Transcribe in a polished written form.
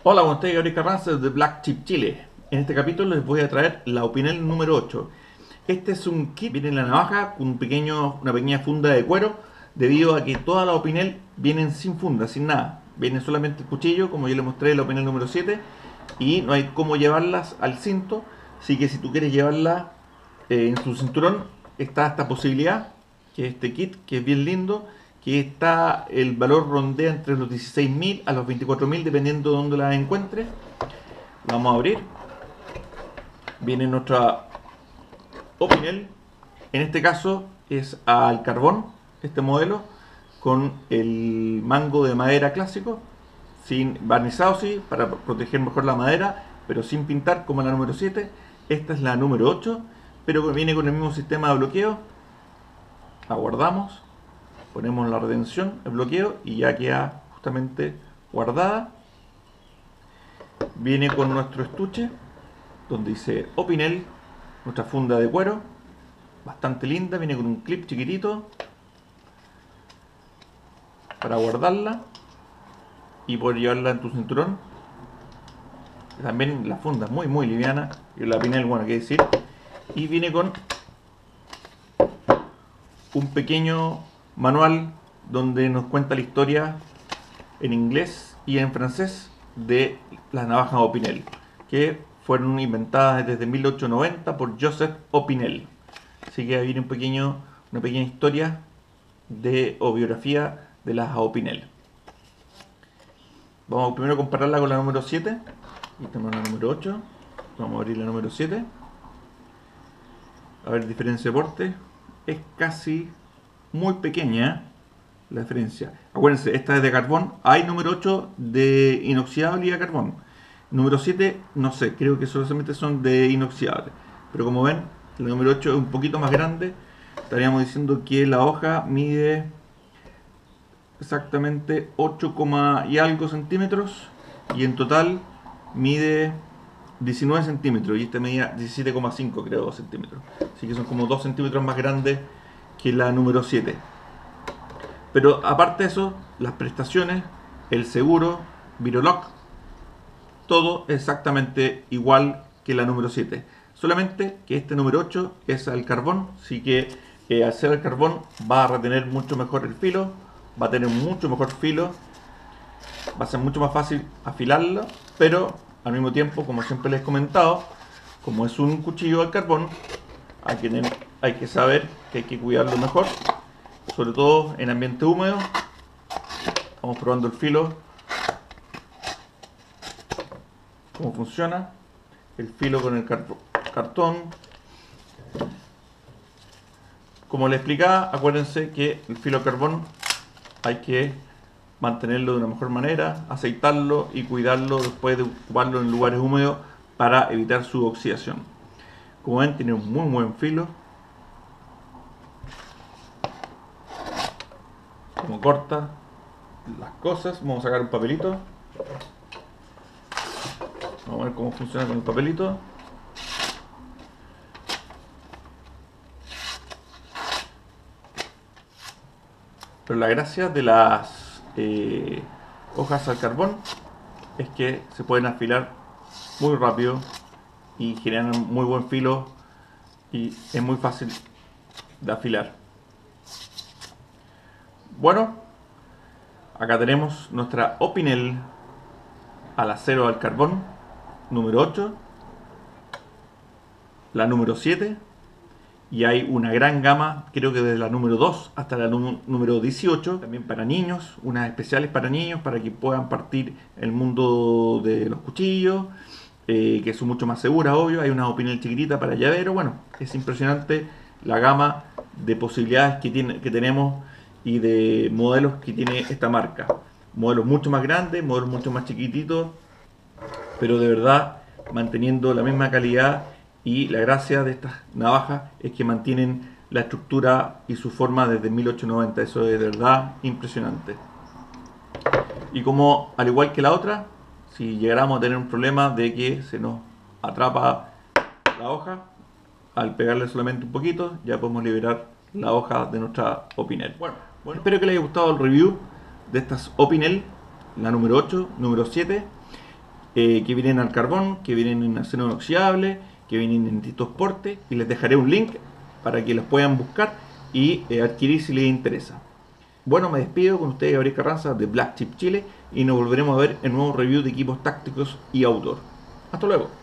Hola, buenos días, Gabriel Carranza de Black Chip Chile. En este capítulo les voy a traer la Opinel número 8. Este es un kit, viene en la navaja con una pequeña funda de cuero, debido a que todas las Opinel vienen sin funda, sin nada. Viene solamente el cuchillo, como yo les mostré en la Opinel número 7, y no hay cómo llevarlas al cinto. Así que si tú quieres llevarla en tu cinturón, está esta posibilidad, que es este kit, que es bien lindo, que está, el valor rondea entre los 16.000 a los 24.000 dependiendo de dónde la encuentres. Vamos a abrir. Viene nuestra Opinel. En este caso es al carbón, este modelo, con el mango de madera clásico, sin barnizado, sí, para proteger mejor la madera, pero sin pintar como la número 7. Esta es la número 8, pero viene con el mismo sistema de bloqueo. La guardamos, ponemos la retención, el bloqueo, y ya queda justamente guardada. Viene con nuestro estuche, donde dice Opinel, nuestra funda de cuero, bastante linda. Viene con un clip chiquitito para guardarla y poder llevarla en tu cinturón. También la funda es muy liviana, y la Opinel, bueno, qué decir. Y viene con un pequeño manual donde nos cuenta la historia en inglés y en francés de las navajas Opinel, que fueron inventadas desde 1890 por Joseph Opinel. Así que ahí viene una pequeña historia o biografía de las Opinel. Vamos primero a compararla con la número 7. Y tenemos la número 8. Vamos a abrir la número 7. A ver, diferencia de porte. Es casi muy pequeña la diferencia. Acuérdense, esta es de carbón. Hay número 8 de inoxidable y de carbón. Número 7, no sé, creo que solamente son de inoxidable. Pero como ven, el número 8 es un poquito más grande. Estaríamos diciendo que la hoja mide exactamente 8, y algo centímetros. Y en total mide 19 centímetros. Y esta medía 17,5, creo, centímetros. Así que son como 2 centímetros más grandes que la número 7. Pero aparte de eso, las prestaciones, el seguro, Viroloc, todo exactamente igual que la número 7. Solamente que este número 8 es al carbón, así que al ser al carbón va a retener mucho mejor el filo, va a tener mucho mejor filo, va a ser mucho más fácil afilarlo, pero al mismo tiempo, como siempre les he comentado, como es un cuchillo al carbón, hay que saber que hay que cuidarlo mejor, sobre todo en ambiente húmedo. Vamos probando el filo, cómo funciona el filo con el cartón. Como les explicaba, acuérdense que el filo de carbón hay que mantenerlo de una mejor manera, aceitarlo y cuidarlo después de ocuparlo en lugares húmedos para evitar su oxidación. Como ven, tiene un muy buen filo. Como corta las cosas. Vamos a sacar un papelito. Vamos a ver cómo funciona con el papelito. Pero la gracia de las hojas al carbón es que se pueden afilar muy rápido y generan muy buen filo, y es muy fácil de afilar. Bueno, acá tenemos nuestra Opinel al acero al carbón número 8, la número 7, y hay una gran gama, creo que desde la número 2 hasta la número 18, también para niños, unas especiales para niños, para que puedan partir el mundo de los cuchillos, que son mucho más seguras, obvio. Hay una Opinel chiquitita para llavero. Bueno, es impresionante la gama de posibilidades que tenemos y de modelos que tiene esta marca. Modelos mucho más grandes, modelos mucho más chiquititos, pero de verdad manteniendo la misma calidad. Y la gracia de estas navajas es que mantienen la estructura y su forma desde 1890. Eso es de verdad impresionante. Y como al igual que la otra, si llegáramos a tener un problema de que se nos atrapa la hoja, al pegarle solamente un poquito ya podemos liberar la hoja de nuestra Opinel. Bueno, espero que les haya gustado el review de estas Opinel, la número 8, número 7. que vienen al carbón, que vienen en acero inoxidable, que vienen en distintos portes, y les dejaré un link para que los puedan buscar y adquirir si les interesa. Bueno, me despido con ustedes, Gabriel Carranza de Black Chip Chile, y nos volveremos a ver en nuevos reviews de equipos tácticos y outdoor. Hasta luego.